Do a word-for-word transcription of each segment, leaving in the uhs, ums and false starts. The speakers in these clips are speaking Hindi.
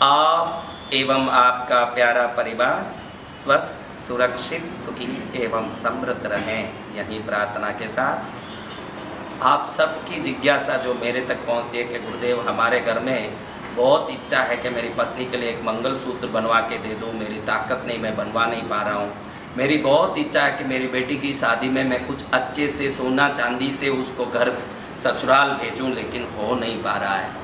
आप एवं आपका प्यारा परिवार स्वस्थ, सुरक्षित, सुखी एवं समृद्ध रहें, यही प्रार्थना के साथ आप सबकी जिज्ञासा जो मेरे तक पहुंचती है कि गुरुदेव हमारे घर में बहुत इच्छा है कि मेरी पत्नी के लिए एक मंगलसूत्र बनवा के दे दूं, मेरी ताकत नहीं, मैं बनवा नहीं पा रहा हूं। मेरी बहुत इच्छा है कि मेरी बेटी की शादी में मैं कुछ अच्छे से सोना चांदी से उसको घर ससुराल भेजूं, लेकिन हो नहीं पा रहा है।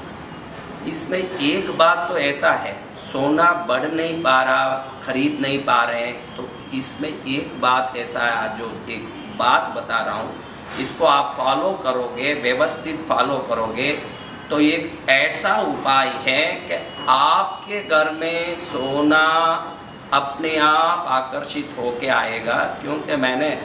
इसमें एक बात तो ऐसा है, सोना बढ़ नहीं पा रहा, खरीद नहीं पा रहे हैं, तो इसमें एक बात ऐसा है, जो एक बात बता रहा हूँ, इसको आप फॉलो करोगे, व्यवस्थित फॉलो करोगे तो एक ऐसा उपाय है कि आपके घर में सोना अपने आप आकर्षित होके आएगा। क्योंकि मैंने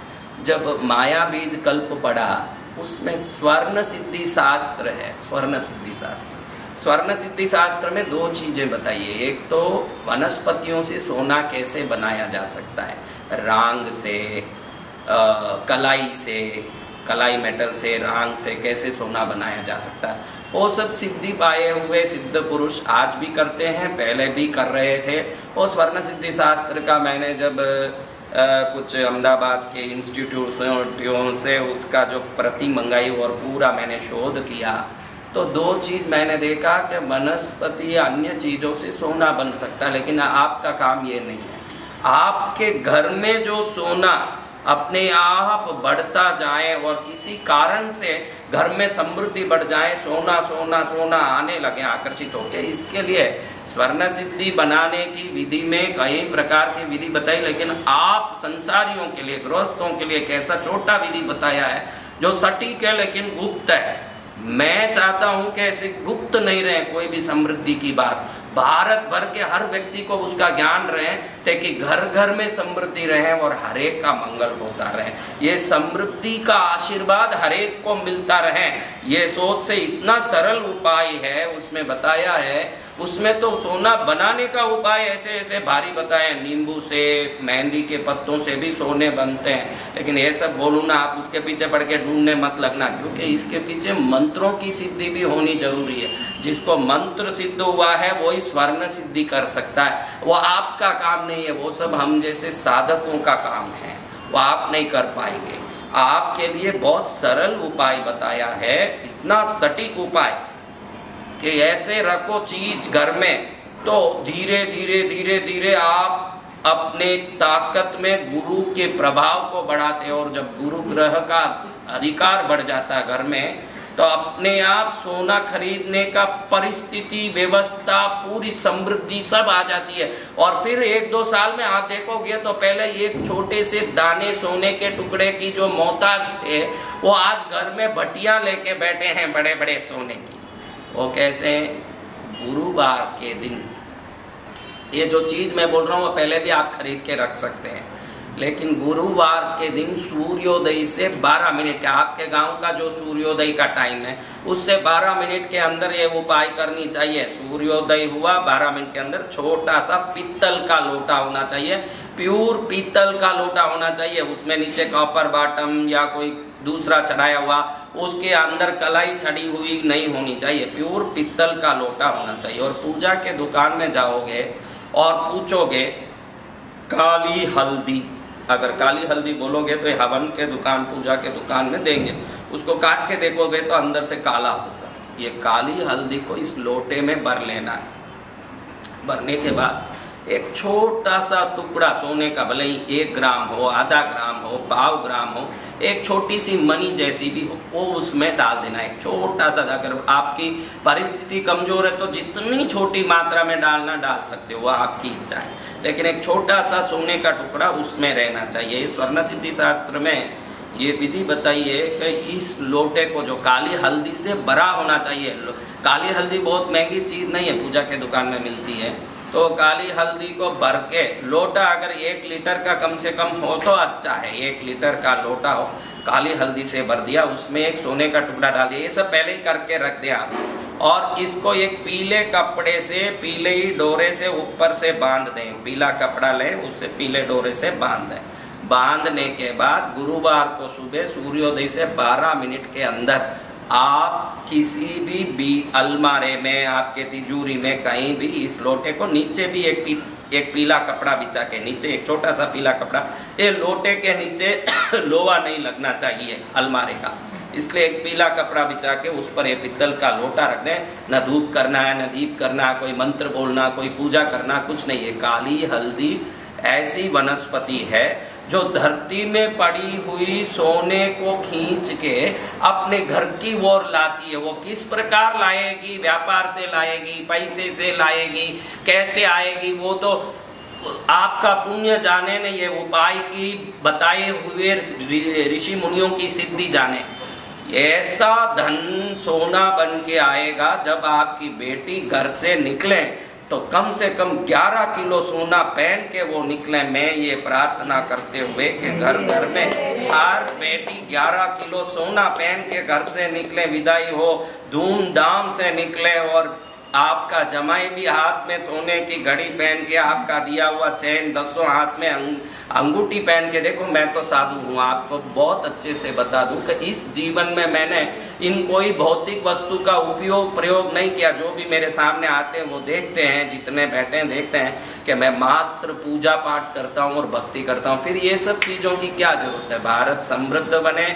जब माया बीज कल्प पढ़ा उसमें स्वर्ण सिद्धि शास्त्र है, स्वर्ण सिद्धि शास्त्र स्वर्ण सिद्धि शास्त्र में दो चीज़ें बताइए। एक तो वनस्पतियों से सोना कैसे बनाया जा सकता है, रांग से, आ, कलाई से, कलाई मेटल से, रांग से कैसे सोना बनाया जा सकता है, वो सब सिद्धि पाए हुए सिद्ध पुरुष आज भी करते हैं, पहले भी कर रहे थे। वो स्वर्ण सिद्धि शास्त्र का मैंने जब आ, कुछ अहमदाबाद के इंस्टीट्यूटों से उसका जो प्रति मंगाई और पूरा मैंने शोध किया, तो दो चीज़ मैंने देखा कि वनस्पति अन्य चीज़ों से सोना बन सकता है, लेकिन आपका काम ये नहीं है। आपके घर में जो सोना अपने आप बढ़ता जाए और किसी कारण से घर में समृद्धि बढ़ जाए, सोना सोना सोना आने लगे आकर्षित होके, इसके लिए स्वर्ण सिद्धि बनाने की विधि में कई प्रकार की विधि बताई, लेकिन आप संसारियों के लिए, गृहस्थों के लिए एक ऐसा छोटा विधि बताया है जो सटीक है लेकिन गुप्त है। मैं चाहता हूं कि ऐसे गुप्त नहीं रहे कोई भी समृद्धि की बात, भारत भर के हर व्यक्ति को उसका ज्ञान रहे, ताकि घर घर में समृद्धि रहे और हरेक का मंगल होता रहे, ये समृद्धि का आशीर्वाद हरेक को मिलता रहे। ये सोच से इतना सरल उपाय है उसमें बताया है। उसमें तो सोना बनाने का उपाय ऐसे ऐसे भारी बताए, नींबू से, मेहंदी के पत्तों से भी सोने बनते हैं, लेकिन ये सब बोलूँ ना, आप उसके पीछे पड़ के ढूंढने मत लगना, क्योंकि इसके पीछे मंत्रों की सिद्धि भी होनी जरूरी है। जिसको मंत्र सिद्ध हुआ है वही स्वर्ण सिद्धि कर सकता है, वो आपका काम नहीं है, वो सब हम जैसे साधकों का काम है, वो आप नहीं कर पाएंगे। आपके लिए बहुत सरल उपाय बताया है, इतना सटीक उपाय कि ऐसे रखो चीज घर में, तो धीरे धीरे धीरे धीरे आप अपने ताकत में गुरु के प्रभाव को बढ़ाते हो, और जब गुरु ग्रह का अधिकार बढ़ जाता है घर में, तो अपने आप सोना खरीदने का परिस्थिति, व्यवस्था, पूरी समृद्धि सब आ जाती है। और फिर एक दो साल में आप देखोगे तो पहले एक छोटे से दाने सोने के टुकड़े की जो मोहताज थे, वो आज घर में भटियां लेके बैठे हैं बड़े बड़े सोने की। वो कैसे? गुरुवार के दिन ये जो चीज़ मैं बोल रहा हूँ वो पहले भी आप खरीद के रख सकते हैं, लेकिन गुरुवार के दिन सूर्योदय से बारह मिनट का, आपके गांव का जो सूर्योदय का टाइम है उससे बारह मिनट के अंदर ये उपाय करनी चाहिए। सूर्योदय हुआ, बारह मिनट के अंदर छोटा सा पीतल का लोटा होना चाहिए, प्योर पीतल का लोटा होना चाहिए, उसमें नीचे कॉपर बॉटम या कोई दूसरा चढ़ाया हुआ, उसके अंदर कलाई छड़ी हुई नहीं होनी चाहिए, प्योर पीतल का लोटा होना चाहिए। और पूजा के दुकान में जाओगे और पूछोगे काली हल्दी, अगर काली हल्दी बोलोगे तो हवन के दुकान, पूजा के दुकान में देंगे, उसको काट के देखोगे तो अंदर से काला होगा। ये काली हल्दी को इस लोटे में भर लेना है। भरने के बाद एक छोटा सा टुकड़ा सोने का, भले ही एक ग्राम हो, आधा ग्राम हो, पाव ग्राम हो, एक छोटी सी मनी जैसी भी हो, वो उसमें डाल देना है। एक छोटा सा, अगर आपकी परिस्थिति कमजोर है तो जितनी छोटी मात्रा में डालना डाल सकते हो, वह आपकी इच्छा है, लेकिन एक छोटा सा सोने का टुकड़ा उसमें रहना चाहिए। स्वर्ण सिद्धि शास्त्र में ये विधि बताइए कि इस लोटे को जो काली हल्दी से भरा होना चाहिए, काली हल्दी बहुत महंगी चीज़ नहीं है, पूजा के दुकान में मिलती है, तो काली हल्दी को भर के लोटा अगर एक लीटर का कम से कम हो तो अच्छा है, एक लीटर का लोटा हो, काली हल्दी से भर दिया, उसमें एक सोने का टुकड़ा डाल दिया, ये सब पहले ही करके रख दिया आप, और इसको एक पीले कपड़े से, पीले ही डोरे से ऊपर से बांध दें, पीला कपड़ा लें, उससे पीले डोरे से बांध दें। बांधने के बाद गुरुवार को सुबह सूर्योदय से बारह मिनट के अंदर आप किसी भी बी अलमारे में, आपके तिजोरी में, कहीं भी इस लोटे को नीचे भी एक पी, एक पीला कपड़ा बिछा के, नीचे एक छोटा सा पीला कपड़ा, ये लोटे के नीचे लोहा नहीं लगना चाहिए अलमारे का, इसलिए एक पीला कपड़ा बिछा के उस पर एक पित्तल का लोटा रख दें। न धूप करना है, न दीप करना है, कोई मंत्र बोलना, कोई पूजा करना, कुछ नहीं है। काली हल्दी ऐसी वनस्पति है जो धरती में पड़ी हुई सोने को खींच के अपने घर की ओर लाती है। वो किस प्रकार लाएगी, व्यापार से लाएगी, पैसे से लाएगी, कैसे आएगी, वो तो आपका पुण्य जाने ने, ये उपाय की बताए हुए ऋषि मुनियों की सिद्धि जाने। ऐसा धन सोना बन के आएगा जब आपकी बेटी घर से निकले तो कम से कम ग्यारह किलो सोना पहन के वो निकले। मैं ये प्रार्थना करते हुए कि घर घर में हर बेटी ग्यारह किलो सोना पहन के घर से निकले, विदाई हो, धूमधाम से निकले, और आपका जमाई भी हाथ में सोने की घड़ी पहन के, आपका दिया हुआ चैन दसों हाथ में अंगूठी पहन के। देखो मैं तो साधु हूँ, आपको बहुत अच्छे से बता दूं कि इस जीवन में मैंने इन कोई भौतिक वस्तु का उपयोग प्रयोग नहीं किया। जो भी मेरे सामने आते हैं वो देखते हैं, जितने बैठे हैं देखते हैं कि मैं मात्र पूजा पाठ करता हूँ और भक्ति करता हूँ। फिर ये सब चीज़ों की क्या जरूरत है? भारत समृद्ध बने,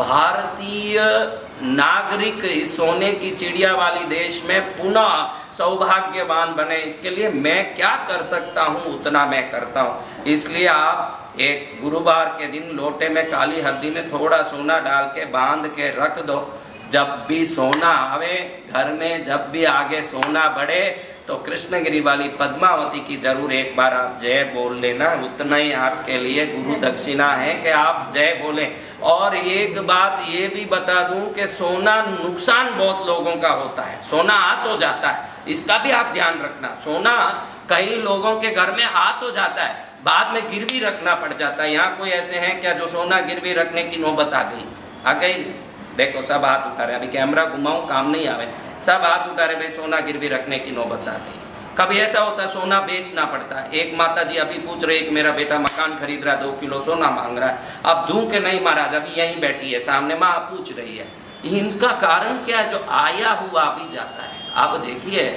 भारतीय नागरिक इस सोने की चिड़िया वाली देश में पुनः सौभाग्यवान बने, इसके लिए मैं क्या कर सकता हूँ उतना मैं करता हूँ। इसलिए आप एक गुरुवार के दिन लोटे में काली हल्दी में थोड़ा सोना डाल के बांध के रख दो। जब भी सोना आवे घर में, जब भी आगे सोना बढ़े, तो कृष्णगिरी वाली पद्मावती की जरूर एक बार आप जय बोल लेना। उतना ही आपके लिए गुरु दक्षिणा है कि आप जय बोलें। और एक बात ये भी बता दूं कि सोना नुकसान बहुत लोगों का होता है, सोना आ तो जाता है, इसका भी आप ध्यान रखना। सोना कई लोगों के घर में आ तो जाता है, बाद में गिरवी रखना पड़ जाता है। यहाँ कोई ऐसे हैं क्या जो सोना गिरवी रखने की नौबत आ गई? आ गई? देखो सब हाथ उठा रहे, अभी कैमरा घुमाऊं काम नहीं आवे, सब हाथ उठा रहे, भाई सोना गिरवी रखने की नौबत आ गई। कभी ऐसा होता है सोना बेचना पड़ता है। एक माता जी अभी पूछ रहे, एक मेरा बेटा मकान खरीद रहा है, दो किलो सोना मांग रहा है। अब दूं के नहीं महाराज, अभी यहीं बैठी है सामने, माँ पूछ रही है। इनका कारण क्या है? जो आया हुआ भी जाता है। आप देखिए,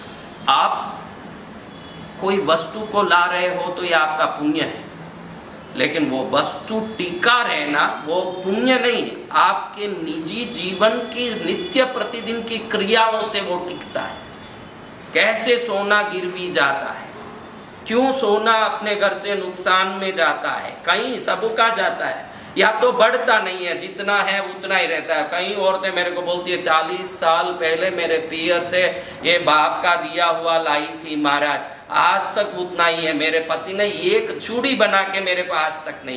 आप कोई वस्तु को ला रहे हो तो ये आपका पुण्य है, लेकिन वो वस्तु टिका रहना वो पुण्य नहीं। आपके निजी जीवन की नित्य प्रतिदिन की क्रियाओं से वो टिकता है। कैसे सोना गिरवी जाता है, क्यों सोना अपने घर से नुकसान में जाता है, कहीं सबका जाता है, या तो बढ़ता नहीं है, जितना है उतना ही रहता है। कई औरतें मेरे को बोलती है, चालीस साल पहले मेरे पियर से ये बाप का दिया हुआ लाई थी महाराज, आज तक उतना ही है। मेरे पति ने एक चूड़ी बना के मेरे को आज तक नहीं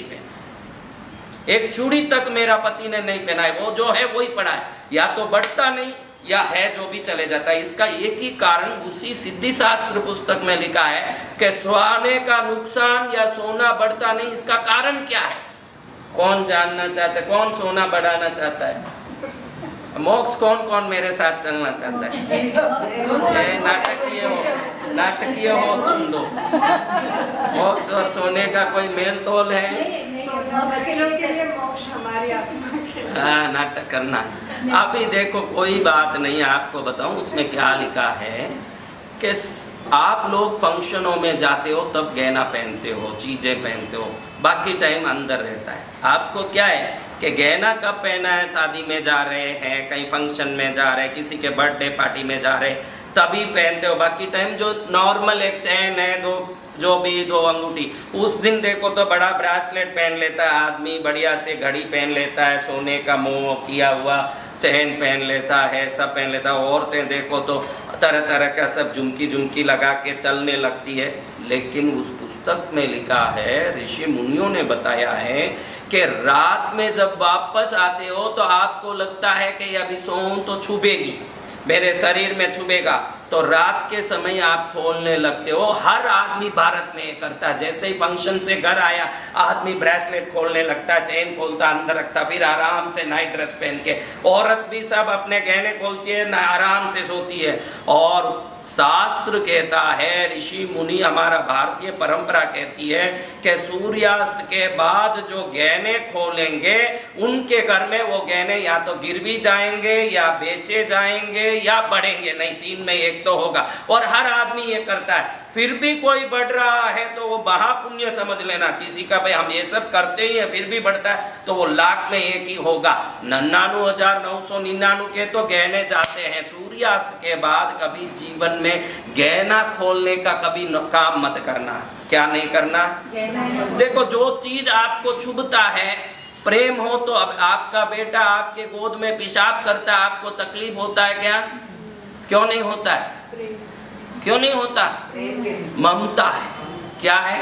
पहना, एक चूड़ी तक मेरा पति ने नहीं पहना है, वो जो है वही पड़ा है। या तो बढ़ता नहीं, या है जो भी चले जाता है। इसका एक ही कारण उसी सिद्धि शास्त्र पुस्तक में लिखा है कि सोने का नुकसान या सोना बढ़ता नहीं, इसका कारण क्या है? कौन जानना चाहता है? कौन सोना बढ़ाना चाहता है? मोक्ष कौन कौन मेरे साथ चलना चाहता है? नाटकीय हो, नाटकीय हो तुम दो। मोक्ष और सोने का कोई मेल तोल है? हाँ, नाटक करना है। अभी देखो कोई बात नहीं, आपको बताऊं उसमें क्या लिखा है कि आप लोग फंक्शनों में जाते हो तब गहना पहनते हो, चीजें पहनते हो, बाकी टाइम अंदर रहता है। आपको क्या है कि गहना कब पहना है? शादी में जा रहे हैं, कहीं फंक्शन में जा रहे हैं, किसी के बर्थडे पार्टी में जा रहे हैं, तभी पहनते हो। बाकी टाइम जो नॉर्मल एक चैन है, दो जो भी दो अंगूठी, उस दिन देखो तो बड़ा ब्रासलेट पहन लेता है आदमी, बढ़िया से घड़ी पहन लेता है, सोने का मोह किया हुआ चैन पहन लेता है, सब पहन लेता है। औरतें देखो तो तरह तरह का सब झुमकी झुमकी लगा के चलने लगती है। लेकिन उस पुस्तक में लिखा है, ऋषि मुनियों ने बताया है कि रात में जब वापस आते हो तो आपको लगता है कि अभी सोऊं तो छुपेगी, मेरे शरीर में छुपेगा। तो रात के समय आप खोलने लगते हो। हर आदमी भारत में ये करता है। जैसे ही फंक्शन से घर आया आदमी ब्रेसलेट खोलने लगता, चेन खोलता, अंदर रखता, फिर आराम से नाइट ड्रेस पहन के। औरत भी सब अपने गहने खोलती है, आराम से सोती है। और शास्त्र कहता है, ऋषि मुनि, हमारा भारतीय परंपरा कहती है कि सूर्यास्त के बाद जो गहने खोलेंगे उनके घर में वो गहने या तो गिर भी जाएंगे या बेचे जाएंगे या बढ़ेंगे नहीं, तीन में एक तो होगा। और हर आदमी ये करता है। फिर भी कोई बढ़ रहा है तो वो महापुण्य समझ लेना। किसी का भाई हम ये सब करते ही हैं फिर भी बढ़ता है तो वो लाख में एक ही होगा। नन्नानू हजार नौ सौ निन्यानू के तो गहने जाते हैं। सूर्यास्त के बाद कभी जीवन में गहना खोलने का कभी काम मत करना। क्या नहीं करना? देखो, जो चीज आपको छुभता है, प्रेम हो तो अब आपका बेटा आपके गोद में पेशाब करता है, आपको तकलीफ होता है क्या? क्यों नहीं होता है? क्यों नहीं होता? ममता है। क्या है?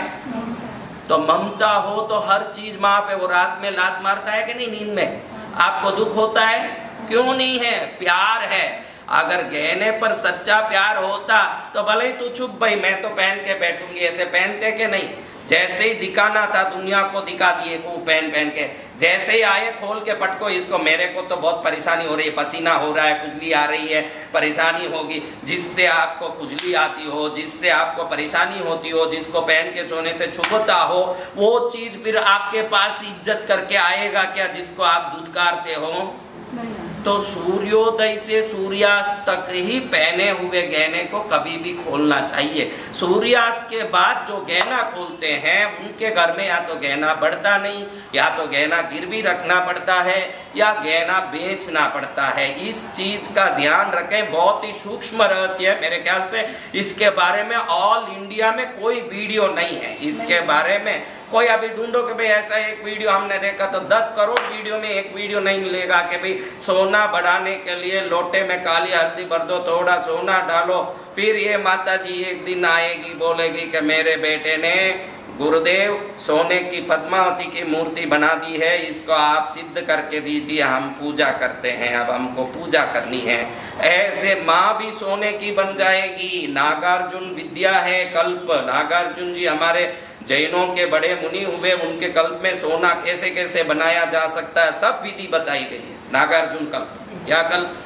तो ममता हो तो हर चीज माफ है। वो रात में लात मारता है कि नहीं नींद में? आपको दुख होता है? क्यों नहीं है? प्यार है। अगर गहने पर सच्चा प्यार होता तो भले ही तू छुप भाई, मैं तो पहन के बैठूंगी। ऐसे पहनते कि नहीं? जैसे ही दिखाना था दुनिया को दिखा दिए को पहन पहन के। जैसे ही आए खोल के पटको इसको, मेरे को तो बहुत परेशानी हो रही है, पसीना हो रहा है, खुजली आ रही है, परेशानी होगी। जिससे आपको खुजली आती हो, जिससे आपको परेशानी होती हो, जिसको पहन के सोने से छुपता हो, वो चीज फिर आपके पास इज्जत करके आएगा क्या जिसको आप दुत्कारते हो? तो सूर्योदय से सूर्यास्त तक ही पहने हुए गहने को कभी भी खोलना चाहिए। सूर्यास्त के बाद जो गहना खोलते हैं उनके घर में या तो गहना बढ़ता नहीं, या तो गहना गिरवी रखना पड़ता है, या गहना बेचना पड़ता है। इस चीज का ध्यान रखें। बहुत ही सूक्ष्म रहस्य है। मेरे ख्याल से इसके बारे में ऑल इंडिया में कोई वीडियो नहीं है। इसके बारे में कोई अभी ढूंढो कि भाई ऐसा एक वीडियो हमने देखा, तो दस करोड़ वीडियो में एक वीडियो नहीं मिलेगा कि भाई सोना बढ़ाने के लिए लोटे में काली हल्दी भर दो, थोड़ा सोना डालो, फिर ये माता जी एक दिन आएगी बोलेगी कि मेरे बेटे ने गुरुदेव सोने की पद्मावती की मूर्ति बना दी है, इसको आप सिद्ध करके दीजिए, हम पूजा करते हैं, अब हमको पूजा करनी है। ऐसे माँ भी सोने की बन जाएगी। नागार्जुन विद्या है कल्प। नागार्जुन जी हमारे जैनों के बड़े मुनि हुए, उनके कल्प में सोना कैसे कैसे बनाया जा सकता है सब विधि बताई गई है। नागार्जुन कल्प। क्या कल्प?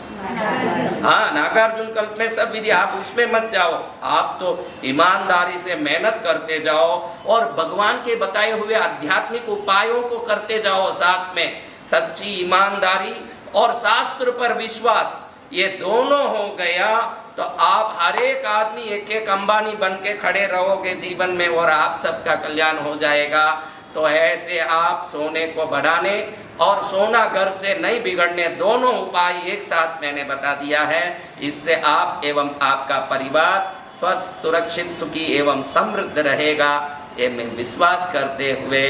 हाँ, नागार्जुन कल्प में सब विधि। आप उसमें मत जाओ, आप तो ईमानदारी से मेहनत करते जाओ और भगवान के बताए हुए आध्यात्मिक उपायों को करते जाओ। साथ में सच्ची ईमानदारी और शास्त्र पर विश्वास, ये दोनों हो गया तो आप हर एक आदमी एक एक अंबानी बन के खड़े रहोगे जीवन में और आप सबका कल्याण हो जाएगा। तो ऐसे आप सोने को बढ़ाने और सोना घर से नहीं बिगड़ने, दोनों उपाय एक साथ मैंने बता दिया है। इससे आप एवं आपका परिवार स्वस्थ, सुरक्षित, सुखी एवं समृद्ध रहेगा। ये मैं विश्वास करते हुए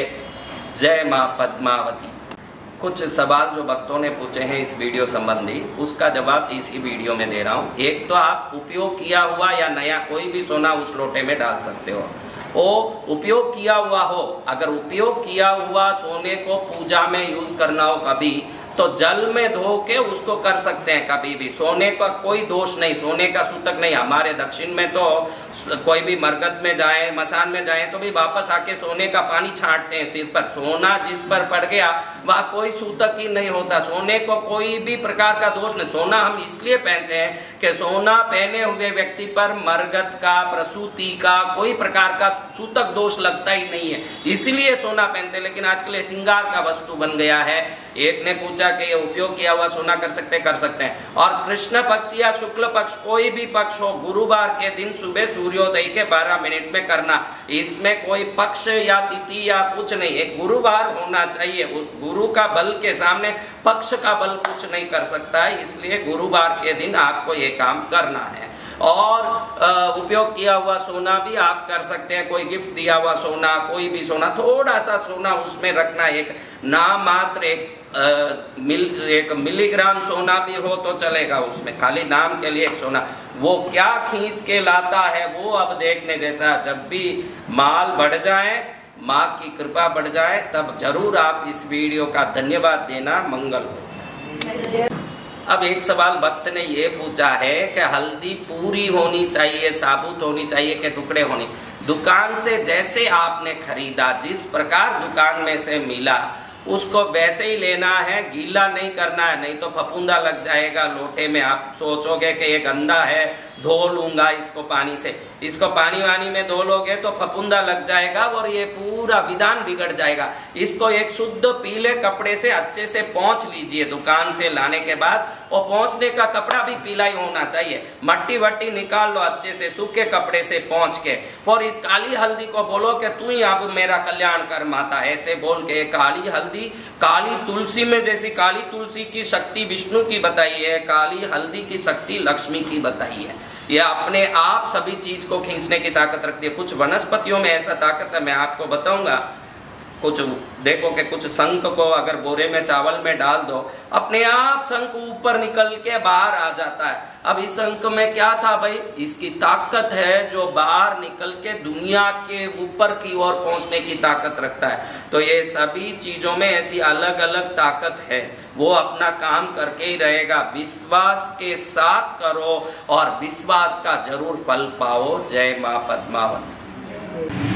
जय माँ पद्मावती। कुछ सवाल जो भक्तों ने पूछे हैं इस वीडियो संबंधी, उसका जवाब इसी वीडियो में दे रहा हूँ। एक तो आप उपयोग किया हुआ या नया कोई भी सोना उस लोटे में डाल सकते हो। वो उपयोग किया हुआ हो, अगर उपयोग किया हुआ सोने को पूजा में यूज करना हो कभी, तो जल में धो के उसको कर सकते हैं कभी भी। सोने का कोई दोष नहीं, सोने का सूतक नहीं। हमारे दक्षिण में तो कोई भी मरगद में जाए, मसान में जाए तो भी वापस आके सोने का पानी छांटते हैं सिर पर। सोना जिस पर पड़ गया वहाँ कोई सूतक ही नहीं होता। सोने को कोई भी प्रकार का दोष नहीं। सोना हम इसलिए पहनते हैं कि सोना पहने हुए व्यक्ति पर मरगद का, प्रसूति का कोई प्रकार का सूतक दोष लगता ही नहीं है, इसलिए सोना पहनते हैं। लेकिन आजकल ये श्रृंगार का वस्तु बन गया है। एक ने पूछा कि ये उपयोग किया हुआ सोना कर सकते कर सकते हैं। और कृष्ण पक्ष या शुक्ल पक्ष कोई भी पक्ष हो, गुरुवार के दिन सुबह सूर्योदय के बारह मिनट में करना। इसमें कोई पक्ष या तिथि या कुछ नहीं, एक गुरुवार होना चाहिए। उस गुरु का बल के सामने पक्ष का बल कुछ नहीं कर सकता है, इसलिए गुरुवार के दिन आपको ये काम करना है। और उपयोग किया हुआ सोना भी आप कर सकते हैं। कोई गिफ्ट दिया हुआ सोना, कोई भी सोना, थोड़ा सा सोना उसमें रखना। एक नाम मात्र एक आ, मिल एक मिलीग्राम सोना भी हो तो चलेगा उसमें, खाली नाम के लिए एक सोना। वो क्या खींच के लाता है वो अब देखने जैसा। जब भी माल बढ़ जाए, माँ की कृपा बढ़ जाए, तब जरूर आप इस वीडियो का धन्यवाद देना। मंगल हो। अब एक सवाल भक्त ने ये पूछा है कि हल्दी पूरी होनी चाहिए, साबुत होनी चाहिए कि टुकड़े होने? दुकान से जैसे आपने खरीदा, जिस प्रकार दुकान में से मिला, उसको वैसे ही लेना है, गीला नहीं करना है, नहीं तो फफूंदा लग जाएगा लोटे में। आप सोचोगे कि ये गंदा है, धो लूंगा इसको पानी से, इसको पानी वानी में धो लोगे तो फफूंदा लग जाएगा और ये पूरा विधान बिगड़ जाएगा। इसको एक शुद्ध पीले कपड़े से अच्छे से पोंछ लीजिए दुकान से लाने के बाद, और पोंछने का कपड़ा भी पीला ही होना चाहिए। मट्टी वट्टी निकाल लो अच्छे से, सूखे कपड़े से पोंछ के, और इस काली हल्दी को बोलो कि तू ही अब मेरा कल्याण कर माता, ऐसे बोल के। काली हल्दी, काली तुलसी में जैसी काली तुलसी की शक्ति विष्णु की बताई है, काली हल्दी की शक्ति लक्ष्मी की बताई है। यह अपने आप सभी चीज को खींचने की ताकत रखती है। कुछ वनस्पतियों में ऐसा ताकत है, मैं आपको बताऊंगा। कुछ देखो कि कुछ शंख को अगर बोरे में चावल में डाल दो, अपने आप शंख ऊपर निकल के बाहर आ जाता है। अब इस शंख में क्या था भाई? इसकी ताकत है जो बाहर निकल के दुनिया के ऊपर की ओर पहुंचने की ताकत रखता है। तो ये सभी चीजों में ऐसी अलग अलग ताकत है, वो अपना काम करके ही रहेगा। विश्वास के साथ करो और विश्वास का जरूर फल पाओ। जय मां पद्मावती।